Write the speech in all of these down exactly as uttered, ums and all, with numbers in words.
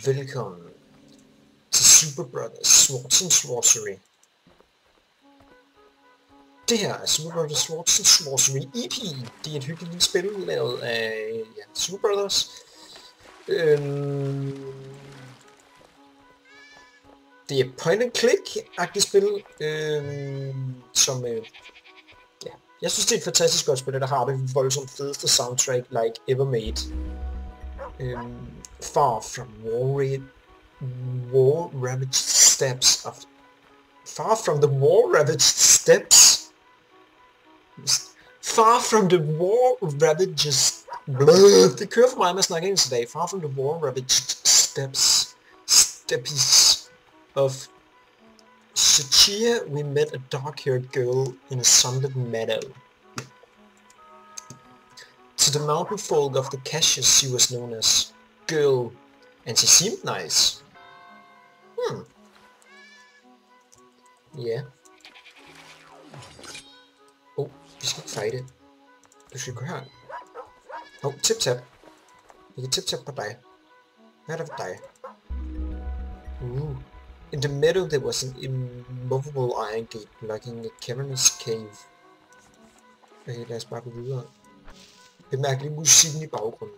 Velkommen til Super Brothers Swords and Sorcery. Det her er Super Brothers Swords and Sorcery E P. Det er et hyggeligt lille spil lavet af ja, Super Brothers. Øhm, det er point and click-agtigt spil, øhm, som øh, ja, jeg synes det er et fantastisk godt spil, der har det voldsomt fedeste soundtrack like ever made. Øhm, far from war war ravaged steps of far from the war ravaged steps far from the war ravaged bleh, det kører for mig med at snakke engelsk i dag. Far from the war ravaged steps steps of Shachia, we met a dark-haired girl in a sunlit meadow. To the mountain folk of the Cassius she was known as Girl, and she seemed nice. Hmm. Yeah. Oh, vi skal ikke fighte. Du skal gå her. Oh, tip-tap. Vi kan tip-tap på dig. Hvad er der for dig? Uh. In the meadow there was an immovable iron gate blocking a cavernous cave. Okay, lad os bare gå videre. Bemærkelig musikken i baggrunden.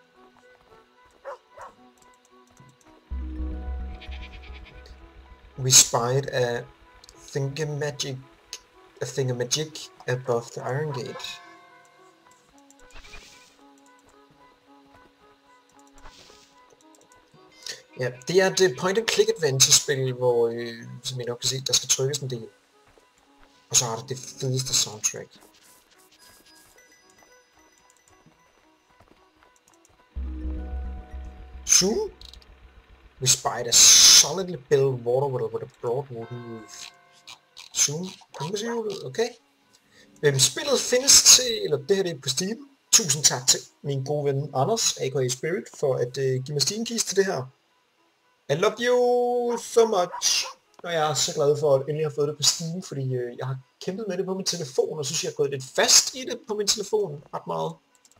We spied a thingamagic, a thingamagic above the iron gate. Ja, det er et point-and-click-adventure-spil, hvor, øh, som I nok kan se, der skal trykkes en del. Og så har det det fedeste soundtrack. Zoom. We spied a solidly built water wheel with a broad wooden roof. Zoom. Okay. Øhm, spillet findes til, eller det her det er på Steam. Tusind tak til min gode ven Anders, aka Spirit, for at øh, give mig Steam-keys til det her. I love you so much. Og jeg er så glad for at endelig have fået det på Steam, fordi øh, jeg har kæmpet med det på min telefon, og synes jeg har gået lidt fast i det på min telefon ret meget.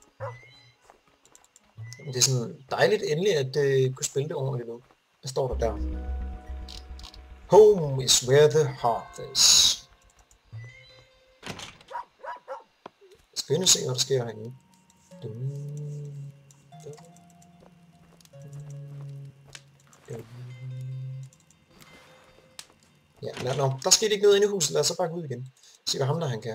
Det er sådan dejligt endelig at øh, kunne spille det ordentligt nu. Hvad står der der? Home is where the heart is. Jeg skal ind og se hvad der sker herinde. Ja, lad nå. Der skete ikke noget inde i huset. Lad os så bare gå ud igen. Se hvad ham der han kan.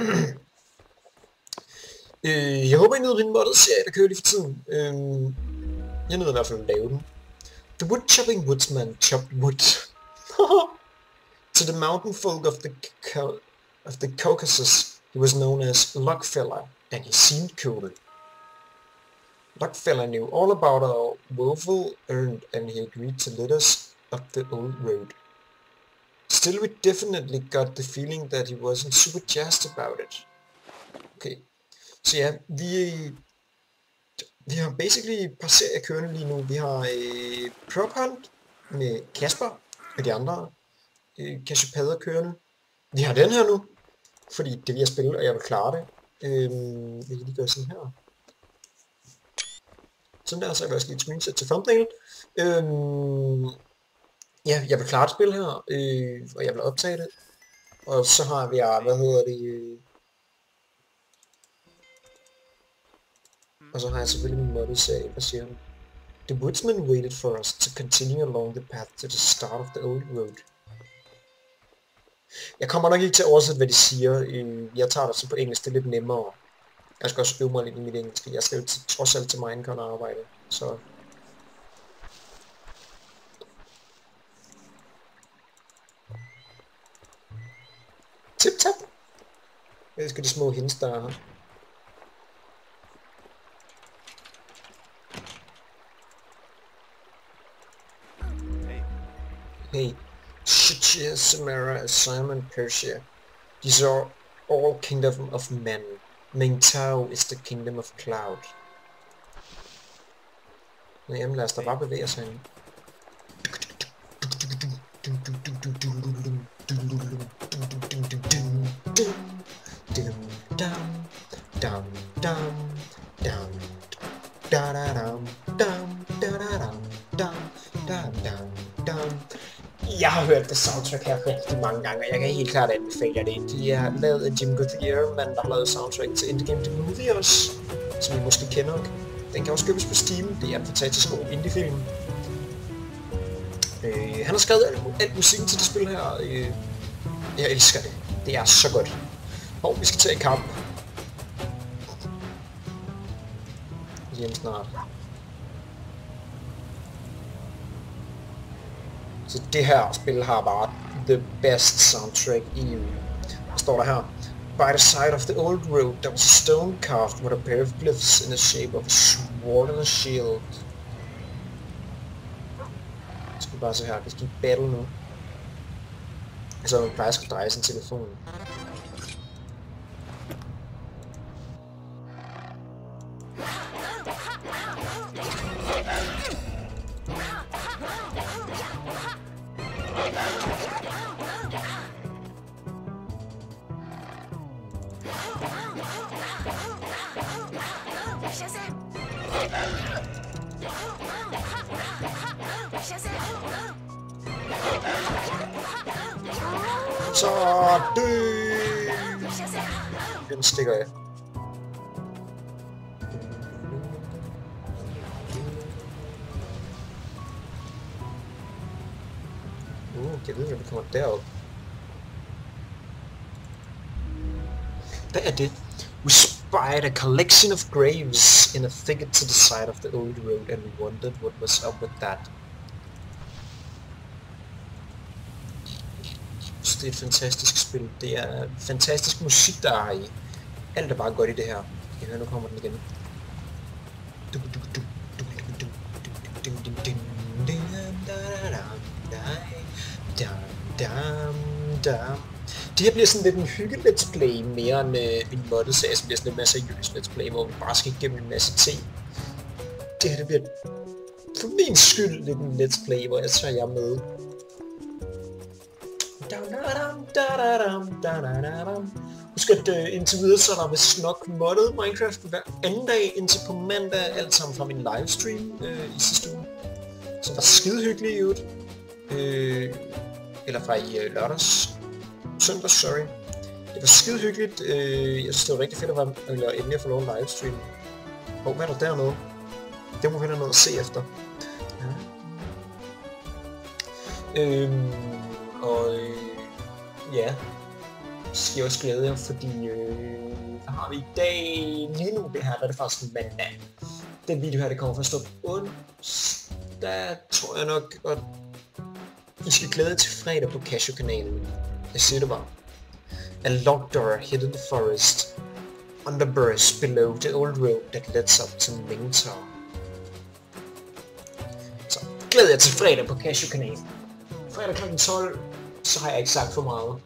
øh, jeg håber I nyder den moddede serie, der kører lige for tiden. Øh, jeg nyder i hvert fald at lave den. The wood chopping woodsman chopped wood. To the mountain folk of the of the Caucasus, he was known as Lockfeller, and he seemed cool. Lockfeller knew all about our woeful errand, and he agreed to let us up the old road. Still, we definitely got the feeling that he wasn't super jazzed about it. Okay, så ja, vi vi har basically et par serier kørende lige nu. Vi har øh, Prop Hunt med Kasper og de andre øh, Cassiopeia kørende. Vi har den her nu, fordi det vil jeg spille, og jeg vil klare det. Øh, vi kan lige gøre sådan her. Sådan der, så jeg vil også lige et screenshot til thumbnail. Øh, ja, jeg vil klare et spil her, øh, og jeg vil optage det. Og så har vi, hvad hedder det... Øh, Og så har jeg selvfølgelig min moddede serie, der siger den. The woodsman waited for us to continue along the path to the start of the old road. Jeg kommer nok ikke til at oversætte, hvad de siger. Jeg tager det så på engelsk, det er lidt nemmere. Jeg skal også øve mig lidt i mit engelsk. Jeg skal jo trods alt til Minecon arbejde, så... Tip-tap! Jeg skal de små hints, der er her. Hey, Shachia, Samara, Simon, Persia. These are all kingdom of men. Mengtao is the kingdom of cloud. Nå jamen, lad os da bare bevæge os herinde. Jeg har hørt det soundtrack her rigtig mange gange, og jeg kan helt klart anbefale jer det. De er lavet af Jim Gutierrez, mand, der har lavet soundtrack til Endgame The Movie også, som I måske kender. Den kan også købes på Steam. Det er en fantastisk god indie-film. Øh, han har skrevet alt, alt musikken til det spil her. Øh, jeg elsker det. Det er så godt. Og vi skal tage i kamp. Lige snart. Så det her spil har bare the best soundtrack i U. Hvad står der her? By the side of the old road, there was a stone carved with a pair of glyphs in the shape of a sword and a shield. Jeg skal bare se her, vi skal battle nu. Så man bare skal dreje sin telefon. Så dø! Den stikker jeg. Uh, jeg ved ikke, om vi kommer derop. Hvad er det? We spied a collection of graves in a thicket to the side of the old road, and we wondered what was up with that. Det er et fantastisk spil. Det er fantastisk musik, der er i. Alt er bare godt i det her. Jeg hører, nu kommer den igen. Det her bliver sådan lidt en hygge-let's play, mere end øh, en moddet serie, som bliver sådan lidt mere seriøs let's play, hvor vi bare skal igennem en masse ting. Det her det bliver for min skyld lidt en let's play, hvor jeg tager jer med. Husk at uh, indtil videre, så er der vist nok moddet Minecraft hver anden dag, indtil på mandag, alt sammen fra min livestream øh, i sidste uge. Så var skide hyggeligt i øvrigt. Øh, eller fra i øh, lørdags. Søndag, sorry. Det var skide hyggeligt. Øh, jeg synes, det var rigtig fedt at være, eller endelig at få lov at livestream. Og hvad er der dernede? Det må vi have noget at se efter. Ja. Øhm, og øh, ja. Så skal jeg også glæde jer, fordi øh, hvad har vi i dag? Lige nu det her, der er det faktisk en mandag. Den video her, det kommer først op onsdag, tror jeg nok, og I skal glæde jer til fredag på Cashew-kanalen. Jeg siger det bare. A locked door hid in the forest, underbrush below the old road that leads up to Mingtor. Så glæder jeg til fredag på Cashew-kanalen. Fredag klokken tolv, så har jeg ikke sagt for meget.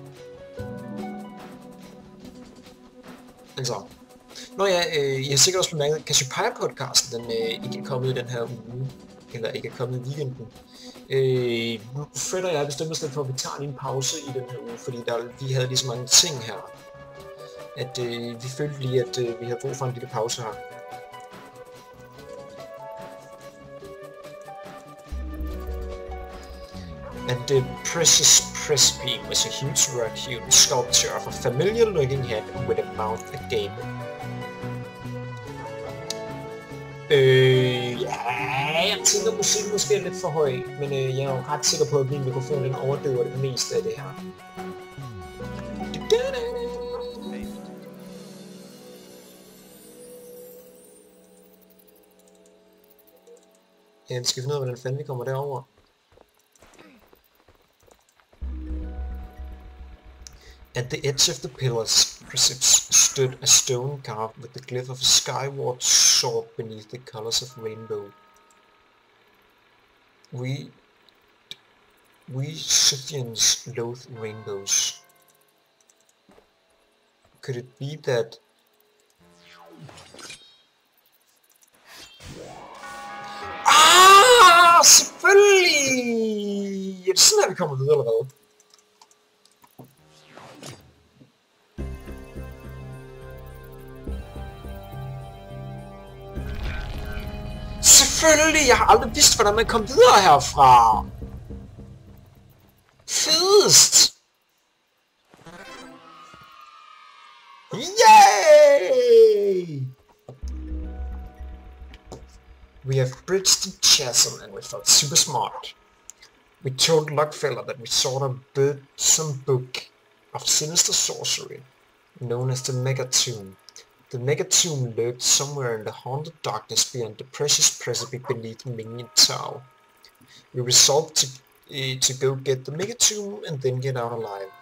Altså, nå ja, øh, jeg har sikkert også bemærket, at Cassiopeia-podcasten den øh, ikke er kommet i den her uge, eller ikke er kommet i weekenden. Øh, nu føler jeg bestemt os lidt for, at vi tager en pause i den her uge, fordi der, vi havde lige så mange ting her, at øh, vi følte lige, at øh, vi havde brug for en lille pause her. And the precious Precipice was a huge rock-hewn sculpture of a familiar-looking head with a mouth agape. Øh, ja, jeg tænker musikken måske er lidt for høj, men øh, jeg er jo ret sikker på, at min mikrofon den overdøver det meste af det her. Ja, vi skal finde ud af, hvordan fanden vi kommer derover. At the edge of the pillar's precipice stood a stone carved with the glyph of a skyward sword beneath the colors of rainbow. We... We Scythians loathe rainbows. Could it be that... Ah! Selvfølgelig! Er det sådan, at vi kommer videre, eller hvad? Selvfølgelig! Jeg har aldrig vidst, hvordan man kom videre herfra! fedest! Yay! We have bridged the chasm and we felt super smart. We told Lockfeller that we sought a burdensome book of sinister sorcery, known as the Megatomb. The Megatomb lurked somewhere in the haunted darkness beyond the precious precipice beneath Minion Tower. We resolved to, uh, to go get the Megatomb and then get out alive.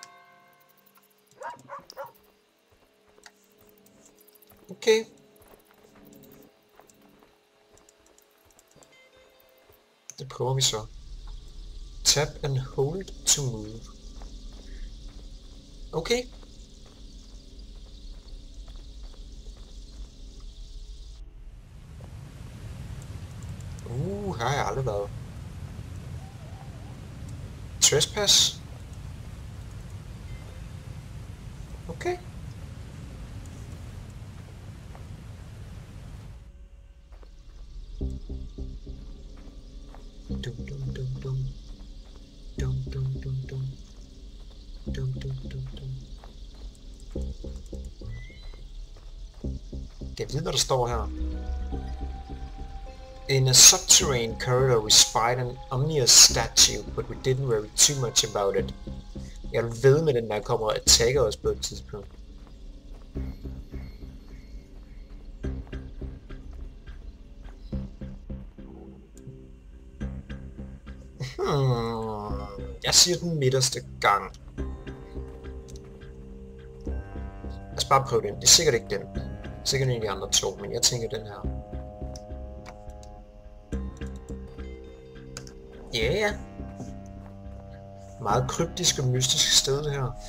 Okay. Det prøver vi så. Tap and hold to move. Okay. Uh, her har jeg aldrig været. Trespass. Okay. Dum dum dum dum. Dum dum dum dum. Dum dum dum dum. Kan jeg vide, hvad der står her? In a subterranean corridor we spied an ominous statue, but we didn't worry too much about it. Jeg vil ved med den, der kommer og attacker os på et tidspunkt. Hmm. Jeg siger den midterste gang. Lad os bare prøve den. Det er sikkert ikke den. Det er sikkert en af de andre to, men jeg tænker den her. Ja, yeah, ja. Meget kryptisk og mystisk sted det her.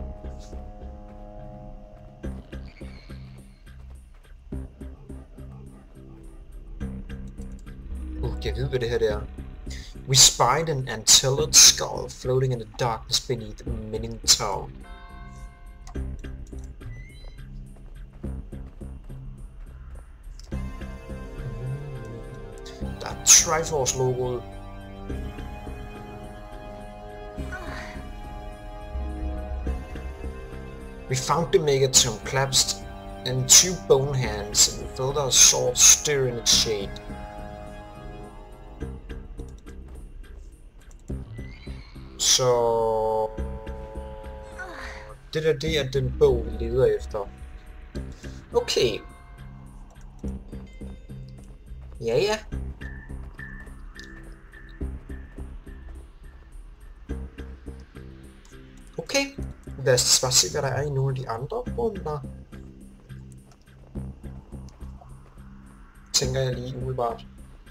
Uh, kan jeg vide, hvad det her det er? We spied an antlered skull floating in the darkness beneath Minion Tower. Der er Triforce-logoet. We found the Megatomb collapsed in two bone hands and we felt our sword stir in its shade. Så det der, det er den bog, vi leder efter. Okay. Ja, ja. Okay. Lad os bare se, hvad der er i nogle af de andre runder. Tænker jeg lige umiddelbart.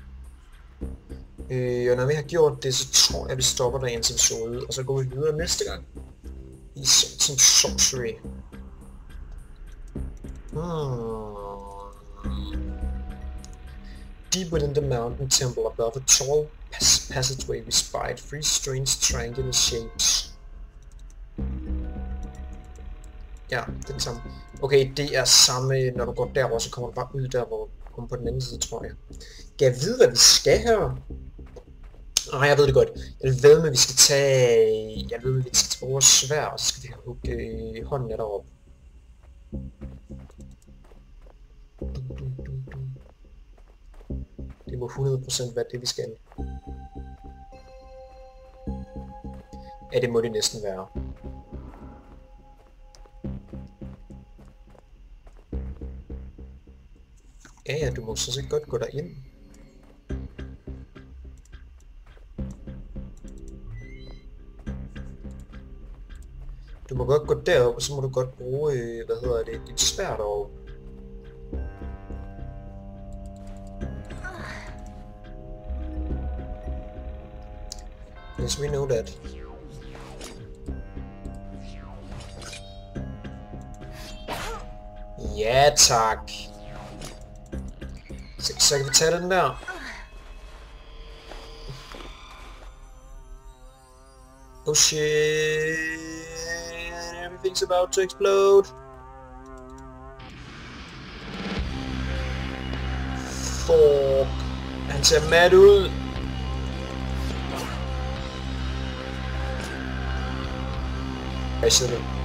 Øh, og når vi har gjort det, så tror jeg, vi stopper der indtil episode, og så går vi videre næste gang. I Swords and Sorcery. Hmm. Deep within the mountain temple above a tall pass passageway we spied three strange triangular shapes. Ja, den samme. Okay, det er samme, når du går derover, så kommer du bare ud der, hvor du kommer på den anden side, tror jeg. Kan jeg vide, hvad vi skal her? Nej, jeg ved det godt. Jeg ved med, at vi skal tage... Jeg ved med, at vi skal tage vores sværd, og så skal vi have hugget øh, hånden af deroppe. Det må hundrede procent være det, vi skal. Ja, det må det næsten være. Ja, ja, du må så set godt gå derind. Du må godt gå derop, og så må du godt bruge, øh, hvad hedder det, dit sværd derovre. Yes, we know that. Ja, tak. Så, så kan vi tage den der. Oh shit. Everything's about to explode. Fuck. Han ser mad ud. Hej så længe.